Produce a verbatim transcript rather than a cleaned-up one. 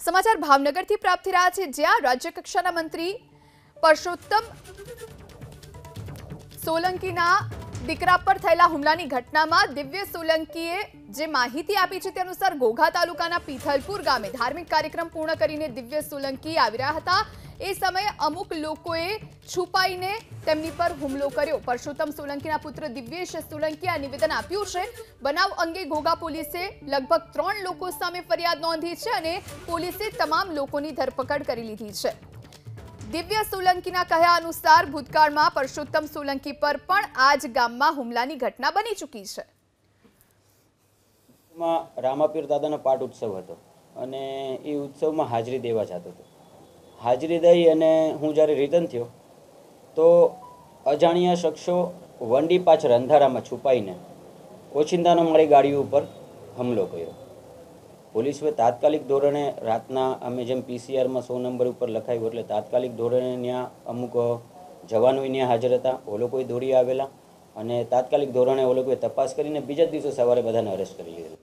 समाचार भावनगरથી પ્રાપ્ત થઈ રહ્યા છે, જ્યાં રાજ્ય કક્ષાના મંત્રી પરસોત્તમ સોલંકીના દીકરા પર થયેલા હુમલાની ઘટનામાં દિવ્ય સોલંકીએ જે માહિતી આપી છે તે અનુસાર ઘોઘા તાલુકાના પીથલપુર ગામે ધાર્મિક કાર્યક્રમ પૂર્ણ કરીને દિવ્ય સોલંકી આવી રહ્યા હતા। એ સમયે અમુક લોકોએ છુપાઈને તેમની પર હુમલો કર્યો। પરસોત્તમ સોલંકીના પુત્ર દિવ્યેશ સોલંકીએ આ નિવેદન આપ્યું છે। બનાવ અંગે ઘોઘા પોલીસે લગભગ ત્રણ લોકો સામે ફરિયાદ નોંધી છે અને પોલીસે તમામ લોકોની ધરપકડ કરી લીધી છે। દિવ્ય સોલંકીના કહ્યા અનુસાર ભૂતકાળમાં પરસોત્તમ સોલંકી પર પણ આ જ ગામમાં હુમલાની ઘટના બની ચૂકી છે। રામાપીર દાદાનો પાઠ ઉત્સવ હતો અને એ ઉત્સવમાં હાજરી દેવા જતો હતો। હાજરી દઈ અને હું જ્યારે રિટર્ન થયો તો અજાણ્યા શખ્સો વંડી પાછળ અંધારામાં છુપાઈને ઓચિંતાનો મારી ગાડી ઉપર હુમલો કર્યો। પોલીસે તાત્કાલિક ધોરણે રાતના અમે જેમ પીસીઆરમાં સો નંબર ઉપર લખાયું એટલે તાત્કાલિક ધોરણે ત્યાં અમુક જવાનો ત્યાં હાજર હતા। ઓ લોકોએ દોડી આવેલા અને તાત્કાલિક ધોરણે ઓ લોકોએ તપાસ કરીને બીજા દિવસે સવારે બધાને અરેસ્ટ કરી લીધેલા।